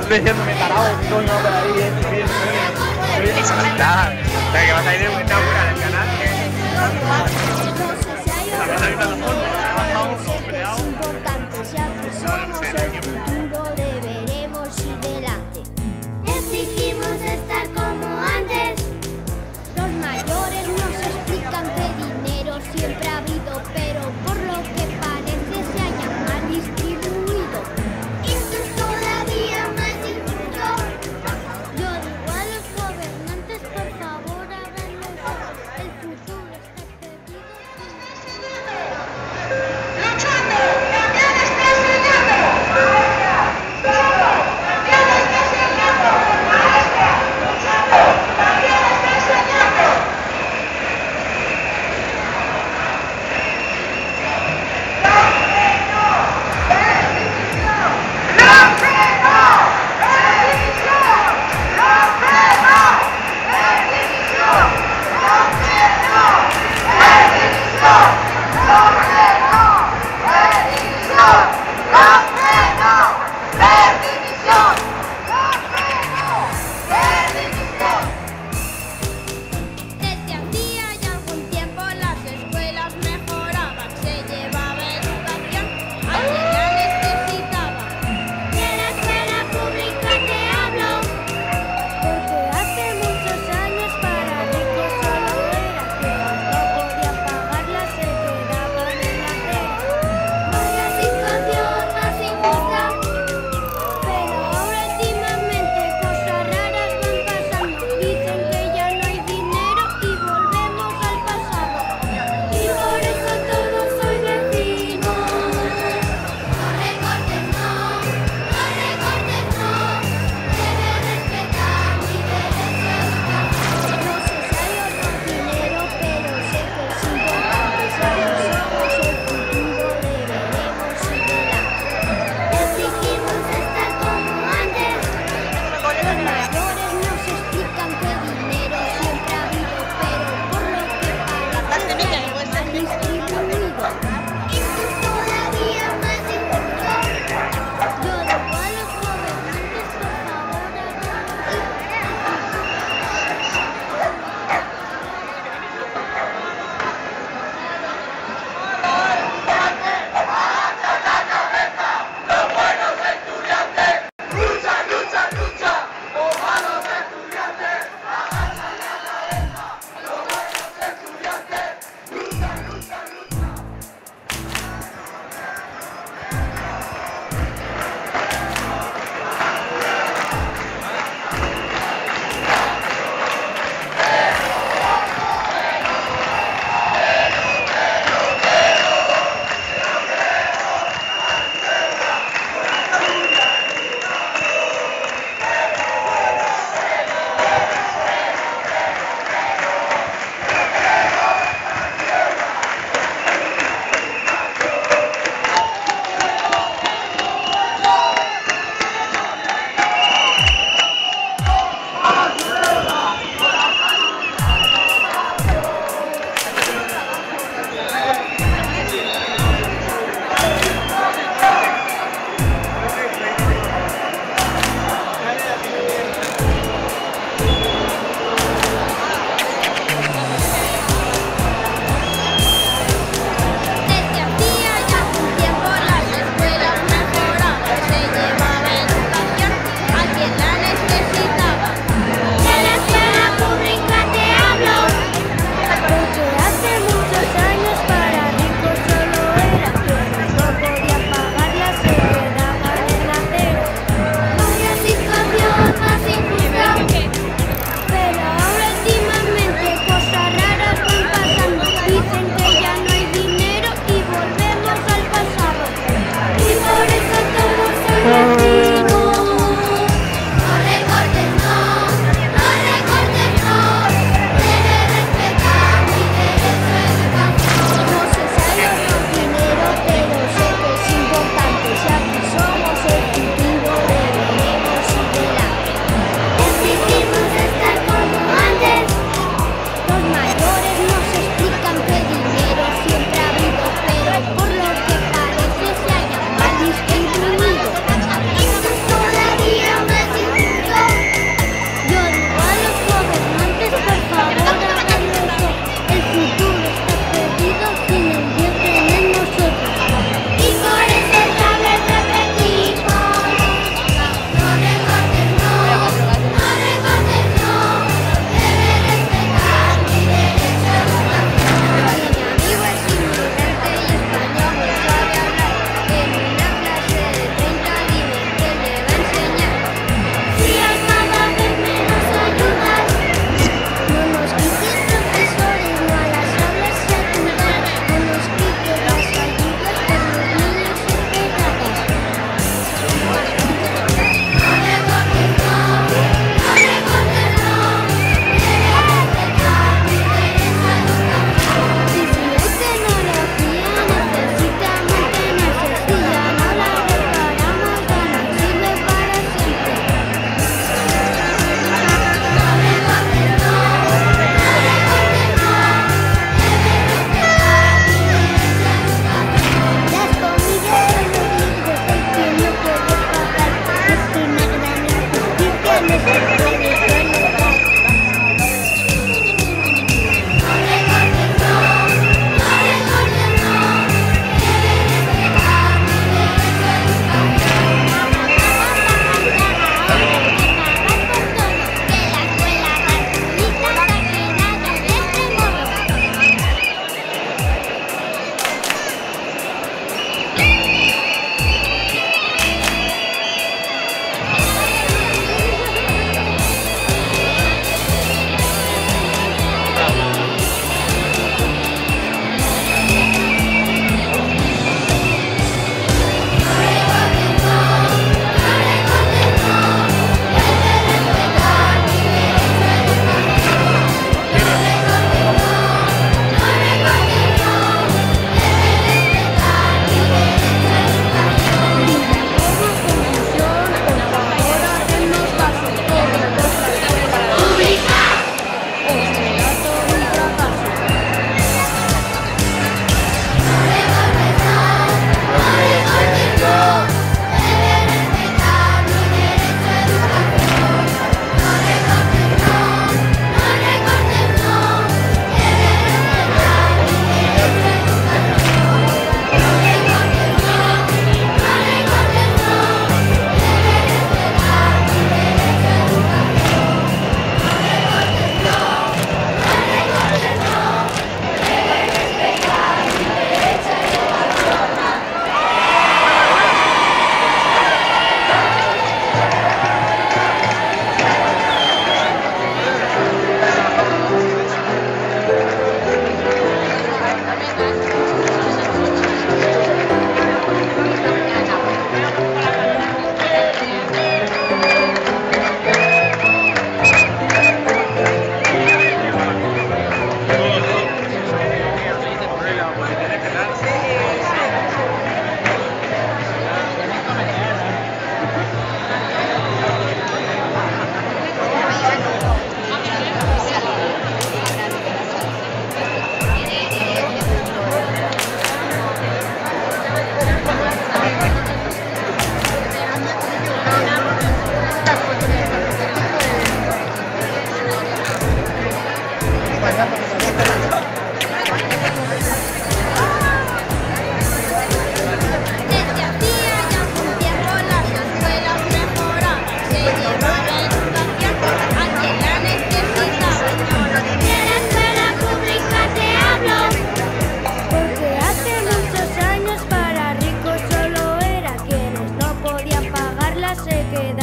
diciéndome tarado, coño, por ahí, bien. Nada, o sea que vas a ir de una inaugura del canal que también hay una importante, si acusamos el futuro deberemos ir delante. Exigimos estar como antes. Los mayores nos explican que dinero siempre ha habido, pero por lo que parece se haya mal distribuido. Esto es todavía más injusto. Yo digo a los gobernantes, por favor, háganlo. El futuro está perdido.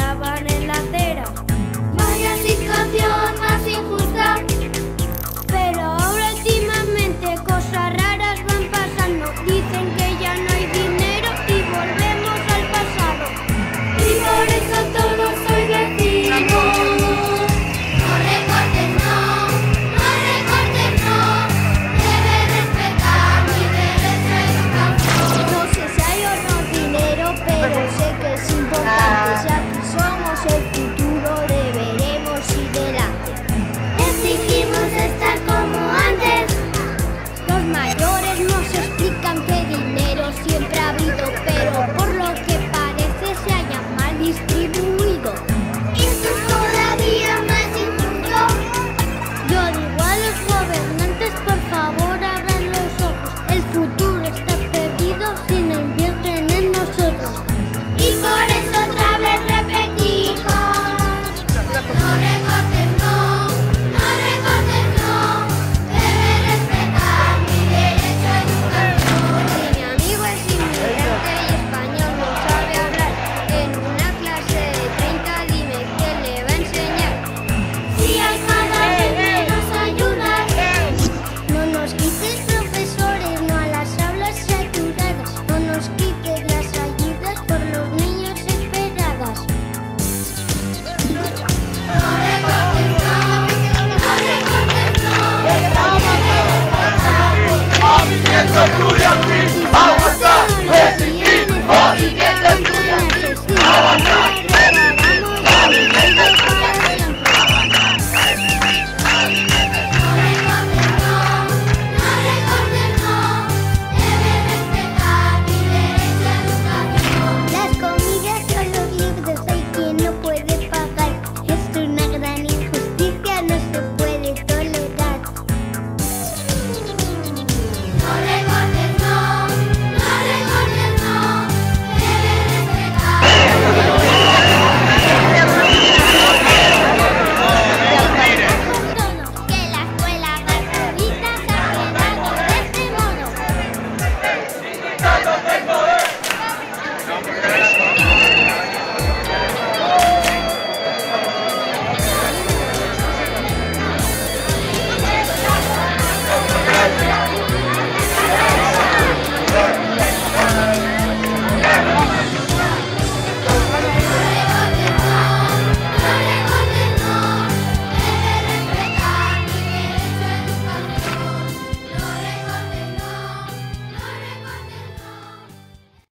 paraban en la acera. Vaya situación más injusta. Pero ahora últimamente cosas raras van pasando. Dicen que ya no hay dinero y volvemos al pasado. Y por eso todos hoy decimos: no recortes, no, no recortes, no. Debe respetar mi derecho a educación. No sé si hay o no dinero, pero sé que es importante. Si aquí somos el futuro, deberemos ir delante. Exigimos estar como antes. Los mayores nos explican que dinero siempre ha habido, pero por lo que parece se haya mal distribuido. Esto es todavía más injusto. Yo digo a los gobernantes, por favor abran los ojos. El futuro está perdido si no invierten en nosotros. Y por eso otra vez repetimos: no recortes, no, no recortes, no. Debe respetar mi derecho a educación. Si mi amigo es inmigrante y español no sabe hablar, en una clase de 30 dime qué le va a enseñar. Si hay cada vez menos ayuda, no nos quites profesores, no a las aulas saturadas. No nos quites las ayudas por los niños esperadas. No recortes, no, no recortes, no. ¡Movimiento estudiantil!